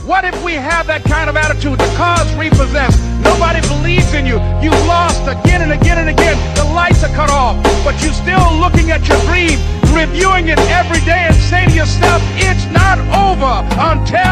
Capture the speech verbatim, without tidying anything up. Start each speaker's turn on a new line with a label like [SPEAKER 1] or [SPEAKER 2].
[SPEAKER 1] What if we have that kind of attitude? The car's repossessed. Nobody believes in you. You've lost again and again and again. The lights are cut off, but you're still looking at your dream, reviewing it every day and saying to yourself, it's not over until